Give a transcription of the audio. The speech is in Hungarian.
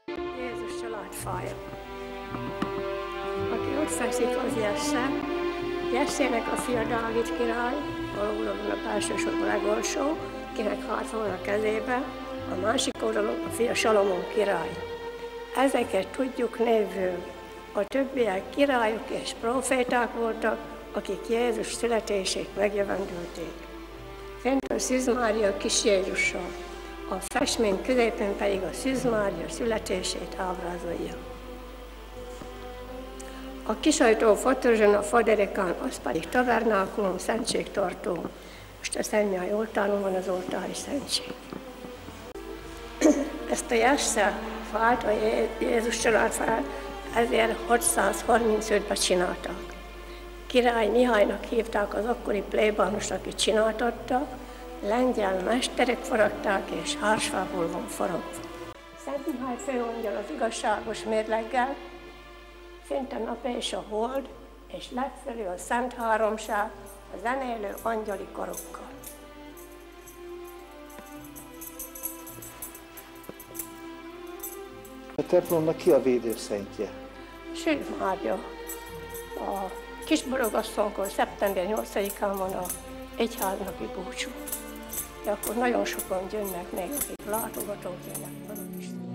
Jézus családfája. Aki ott fekszik, az Jessze. Jessének a fia Dávid király, valóban a elsősorban legolsó, kinek hárfa van a kezébe, a másik oldalon a fia Salomon király. Ezeket tudjuk névről. A többiek királyok és proféták voltak, akik Jézus születését megjövendülték. Fent a Szűz Mária kis Jézussal, a festmény középen pedig a Szűz Mária születését ábrázolja. A kisajtó fotózson a faderekán, az pedig tabernákulum, szentségtartó. Most a filmje Oltáron van az oltári szentség. Ezt a Jessze fát, a Jézus családfát 1635-ben csináltak. Király Mihálynak hívták az akkori plébánost, aki csináltatta, lengyel mesterek faragták, és hársfából van faragva. Szent Mihály főangyal az igazságos mérleggel, fent a nap és a hold, és legfelül a Szent Háromság a zenélő angyali karokkal. A templomnak ki a védőszentje? Szűz Mária. A Kisborogasszonykor szeptember 8-án van a egyháznapi búcsú. De akkor nagyon sokan jönnek még, akik látogatók jönnek.